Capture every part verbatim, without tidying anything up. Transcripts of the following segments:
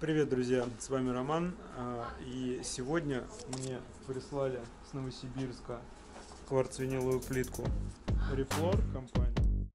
Привет, друзья! С вами Роман. И сегодня мне прислали с Новосибирска кварцвиниловую плитку Reflor компания.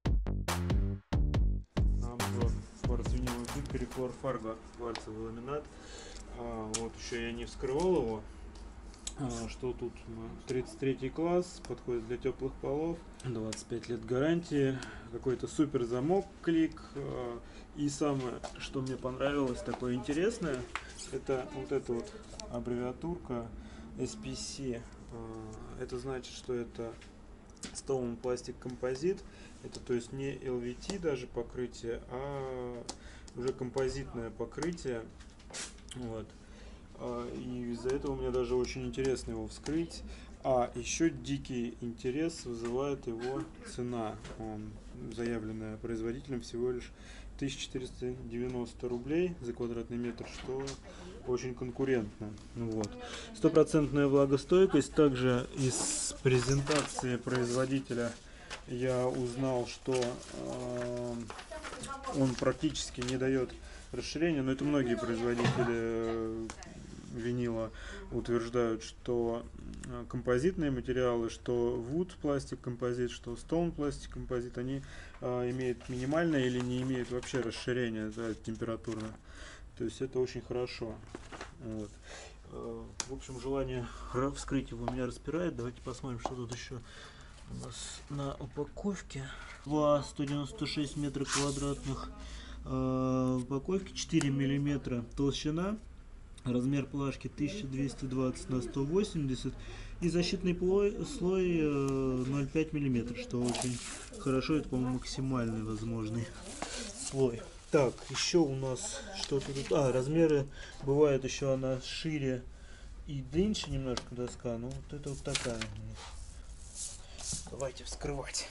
На обзор кварцвиниловую плитку Reflor Fargo, кварцевый ламинат. Вот еще я не вскрывал его. Что тут? тридцать третий класс, подходит для теплых полов, двадцать пять лет гарантии, какой-то супер замок клик. И самое, что мне понравилось, такое интересное, это вот эта вот аббревиатурка эс пи си. Это значит, что это Stone Plastic Composite. Это то есть не эл ви ти даже покрытие, а уже композитное покрытие. Вот. И из-за этого мне даже очень интересно его вскрыть. А еще дикий интерес вызывает его цена. Он заявленная производителем всего лишь тысяча четыреста девяносто рублей за квадратный метр, что очень конкурентно. Вот. Стопроцентная влагостойкость. Также из презентации производителя я узнал, что э, он практически не дает расширения, но это многие производители винила утверждают, что композитные материалы, что Wood пластик композит, что Stone пластик композит, они э, имеют минимальное или не имеют вообще расширения, да, температурно. То есть это очень хорошо. Вот. Э, в общем, желание вскрыть его меня распирает. Давайте посмотрим, что тут еще у нас на упаковке. сто девяносто шесть метров квадратных э, упаковки, четыре миллиметра толщина. Размер плашки тысяча двести двадцать на сто восемьдесят и защитный плой, слой э, ноль целых пять миллиметров, что очень хорошо. Это, по-моему, максимальный возможный слой. Так, еще у нас что-то тут. А, размеры бывает еще она шире и длиннее немножко доска. Ну вот это вот такая. Давайте вскрывать.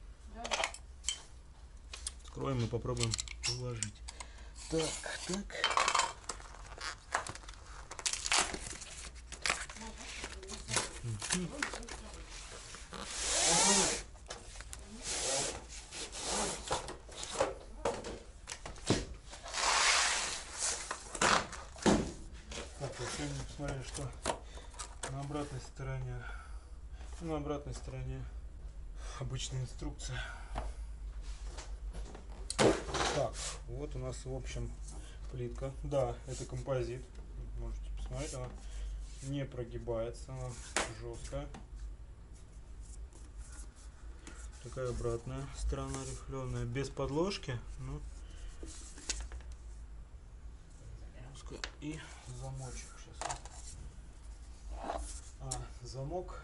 Вскроем и попробуем уложить. Так, так. Так, сегодня посмотрели, что на обратной стороне, на обратной стороне обычная инструкция. Так, вот у нас в общем плитка. Да, это композит. Можете посмотреть, она не прогибается, она жесткая. Такая обратная сторона рифленая, без подложки. Ну, и замочек сейчас. А, замок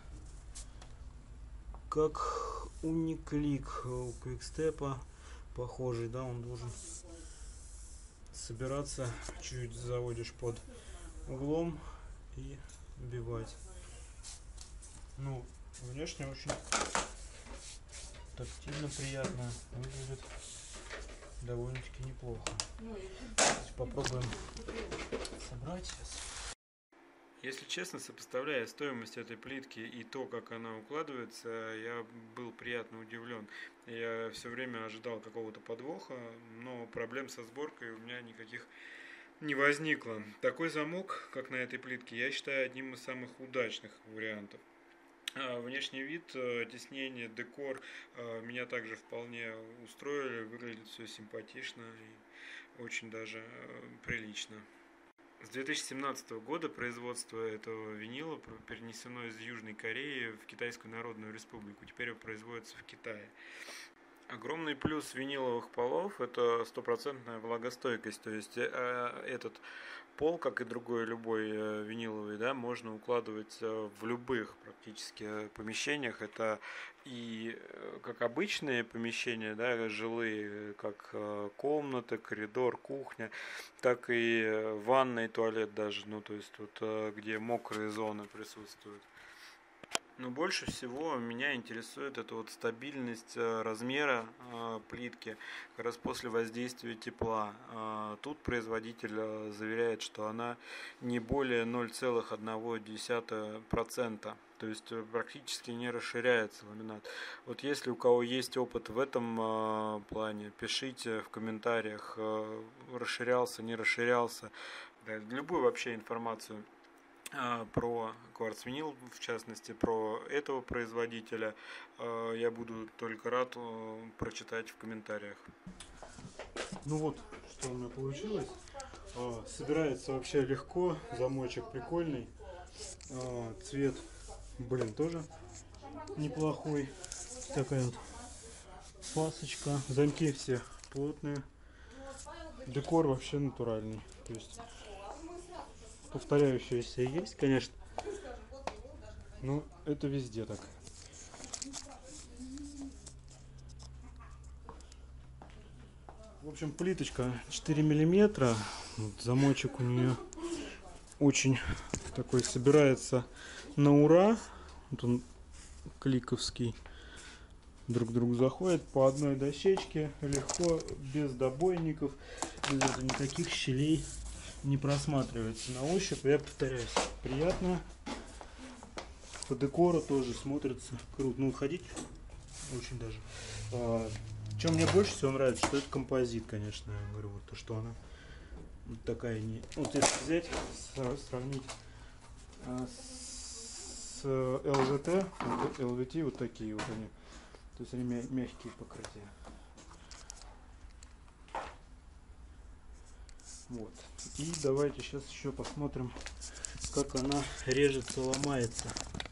как униклик у квикстепа похожий, да, он должен собираться, чуть заводишь под углом и вбивать. Ну, внешне очень тактильно, приятно, выглядит довольно-таки неплохо. Попробуем собрать сейчас. Если честно, сопоставляя стоимость этой плитки и то, как она укладывается, я был приятно удивлен. Я все время ожидал какого-то подвоха, но проблем со сборкой у меня никаких не возникло. Такой замок, как на этой плитке, я считаю одним из самых удачных вариантов. Внешний вид, тиснение, декор меня также вполне устроили, выглядит все симпатично и очень даже прилично. С две тысячи семнадцатого года производство этого винила перенесено из Южной Кореи в Китайскую Народную Республику. Теперь его производится в Китае. Огромный плюс виниловых полов – это стопроцентная влагостойкость. То есть этот пол, как и другой любой виниловый, да, можно укладывать в любых практически помещениях. Это и как обычные помещения, да, жилые, как комната, коридор, кухня, так и ванная, туалет даже, ну то есть вот где мокрые зоны присутствуют. Но больше всего меня интересует эта вот стабильность размера э, плитки как раз после воздействия тепла. Э, тут производитель заверяет, что она не более ноль целых одна десятая процента. То есть практически не расширяется ламинат. Вот если у кого есть опыт в этом э, плане, пишите в комментариях, э, расширялся, не расширялся, да, любую вообще информацию а, про кварцвинил, в частности про этого производителя, а, я буду только рад а, прочитать в комментариях. Ну вот, что у меня получилось. А, собирается вообще легко, замочек прикольный, а, цвет, блин, тоже неплохой. Такая вот пасочка, замки все плотные, декор вообще натуральный, то есть повторяющиеся есть, конечно, но это везде так. В общем, плиточка четыре миллиметра, вот замочек у нее очень такой, собирается на ура, вот он кликовский. Друг к другу заходит по одной дощечке, легко, без добойников, без никаких щелей не просматривается на ощупь. Я повторяюсь, приятно, по декору тоже смотрится круто. Ну, ходить очень даже. А, чем мне больше всего нравится, что это композит, конечно, я говорю, вот то, что она вот такая не. Вот если взять, сравнить а, с эл ви ти, эл ви ти вот такие вот они. То есть они мягкие покрытия. Вот. И давайте сейчас еще посмотрим, как она режется, ломается.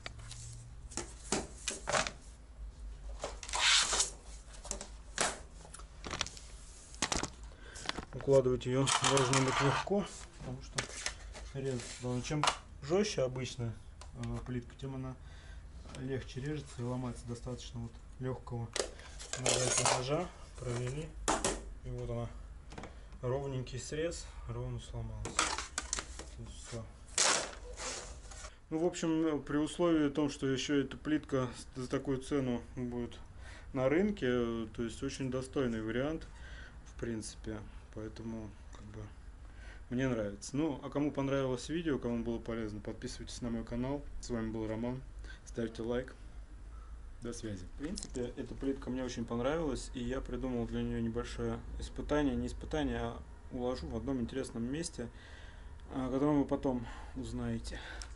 Укладывать ее должно быть легко, потому что резаться. Чем жестче обычно э, плитка, тем она легче режется и ломается. Достаточно вот легкого нажатия ножа, провели, и вот она, ровненький срез, ровно сломалась. Все. Ну, в общем, при условии том, что еще эта плитка за такую цену будет на рынке, то есть очень достойный вариант, в принципе, поэтому как бы мне нравится. Ну, а кому понравилось видео, кому было полезно, подписывайтесь на мой канал. С вами был Роман, ставьте лайк. До связи. В принципе, эта плитка мне очень понравилась, и я придумал для нее небольшое испытание. Не испытание, а уложу в одном интересном месте, о котором вы потом узнаете.